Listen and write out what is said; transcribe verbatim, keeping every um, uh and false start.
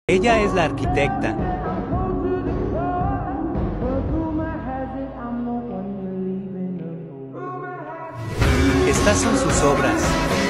Ella es la arquitecta. Estas son sus obras.